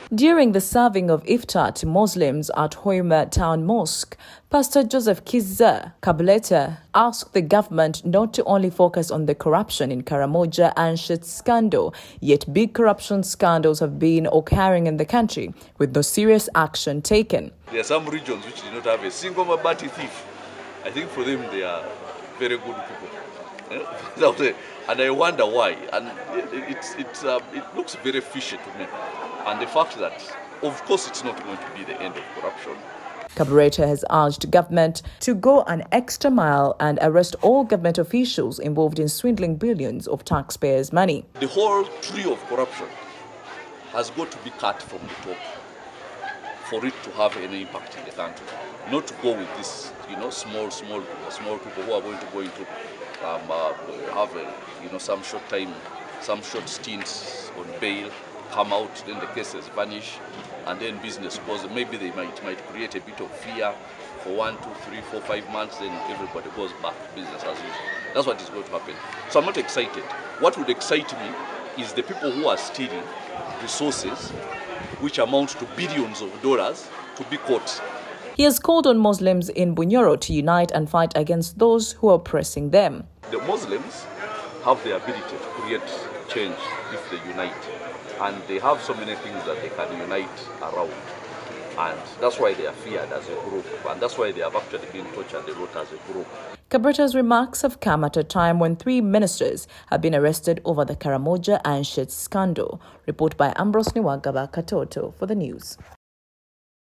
During the serving of iftar to Muslims at Hoima Town Mosque, Pastor Joseph Kizza Kabuleta asked the government not to only focus on the corruption in Karamoja and Anshet scandal, yet big corruption scandals have been occurring in the country with no serious action taken. There are some regions which do not have a single Mabati thief. I think for them they are very good people. And I wonder why. And it looks very fishy to me. And the fact that, of course, it's not going to be the end of corruption. Kabuleta has urged government to go an extra mile and arrest all government officials involved in swindling billions of taxpayers' money. The whole tree of corruption has got to be cut from the top for it to have any impact in the country. Not to go with this, small people who are going to go into have some short stints on bail, come out, then the cases vanish, and then business goes. Maybe they might create a bit of fear for 1, 2, 3, 4, 5 months, then everybody goes back to business as usual. That's what is going to happen. So I'm not excited. What would excite me is the people who are stealing resources, which amount to billions of dollars, to be caught. He has called on Muslims in Bunyoro to unite and fight against those who are oppressing them. The Muslims have the ability to create change if they unite. And they have so many things that they can unite around. And that's why they are feared as a group. And that's why they have actually been tortured a lot as a group. Kabuleta's remarks have come at a time when 3 ministers have been arrested over the Karamoja and Anshet scandal. Report by Ambrose Niwagaba Katoto for the news.